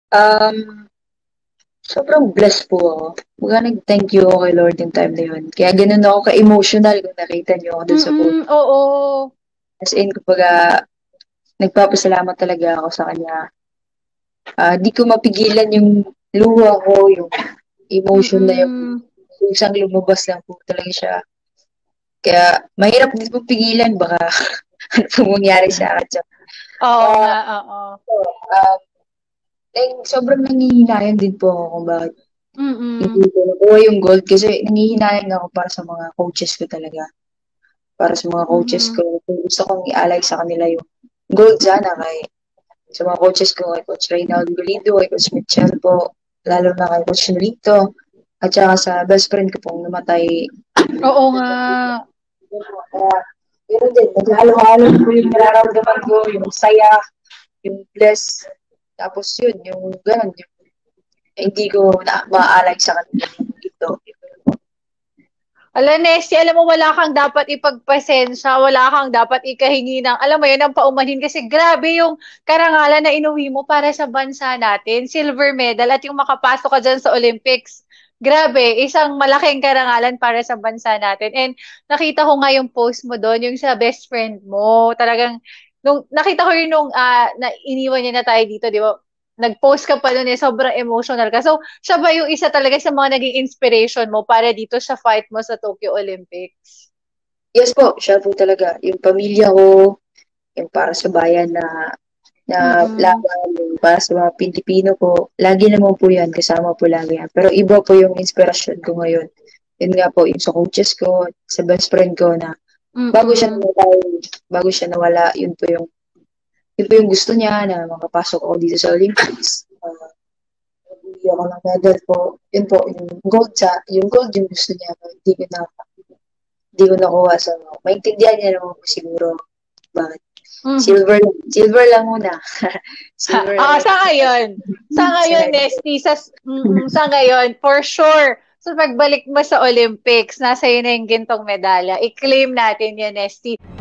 Um, Sobrang blessed po ako. Kumbaga nag-thank you ako kay Lord yung time na yun. Kaya ganun ako ka-emotional kung nakita niyo ako dun sa post. Oo. As in, kumbaga, nagpapasalamat talaga ako sa kanya. Di ko mapigilan yung luha ko, yung emotion na yung Mm. kusang lumabas lang po talaga siya. Kaya mahirap din po pigilan, baka ano pong mangyari sa akin. So, Oo kaya, nga, oo. um, sobrang nangihinayan din po ako kung bakit hindi Mm. ko nakuha yung gold kasi nangihinayan ako para sa mga coaches ko talaga. Para sa mga coaches Mm. ko, kung gusto kong i-alay sa kanila yung gold sana kay sa mga coaches ko, kay Coach Reynaldo Galindo, kay Coach Mitchell po, lalo na kay Coach Nolito, at saka sa best friend ko pong namatay. Oo nga. Kaya, yun din, naghalo-halo ko yung nararamdaman ko, yung saya, yung bless, tapos yun, yung ganun, yung hindi ko na maaalay sa kanila ito. Ala, Nesty, alam mo, wala kang dapat ipagpasensya, wala kang dapat ikahingi ng, alam mo yun, ang paumanhin kasi grabe yung karangalan na inuwi mo para sa bansa natin, silver medal at yung makapasok ka dyan sa Olympics. Grabe, isang malaking karangalan para sa bansa natin. And nakita ko nga yung post mo doon, yung sa best friend mo. Talagang, nakita ko yun nung na iniwan niya na tayo dito, di ba? Nag-post ka pa doon eh, sobrang emotional ka. So, siya ba yung isa talaga sa mga naging inspiration mo para dito sa fight mo sa Tokyo Olympics? Yes po, siya po talaga. Yung pamilya ko, yung para sa bayan na Mm-mm. laban, yung para sa mga Pilipino po, lagi naman po yan, kasama po lagi yan. Pero iba po yung inspirasyon ko ngayon. Yun nga po, yung sa coaches ko, sa best friend ko na bago siya Mm-mm. nawala, bago siya nawala, yun po yung gusto niya na makapasok ako dito sa Olympics. Bili ako ng medal po. Yun po, yung gold yung gusto niya. Hindi ko nakuha. So, maintindihan niya naman po siguro bakit. Mhm. Silver lang muna. Ha, Silver lang sa muna. ngayon. Sa Sa ngayon, medal. Nesty, sa ngayon, for sure, so pagbalik mo sa Olympics, nasa iyo na yung gintong medalya. I-claim natin yan, Nesty.